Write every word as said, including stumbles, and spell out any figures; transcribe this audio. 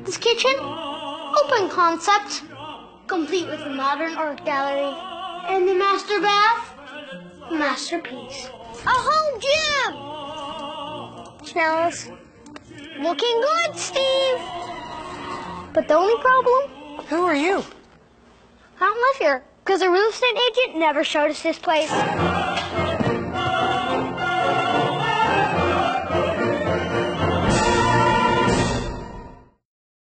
This kitchen, open concept, complete with a modern art gallery. And the master bath, masterpiece. A home gym! Smells looking good, Steve. But the only problem? Who are you? I don't live here, because the real estate agent never showed us this place.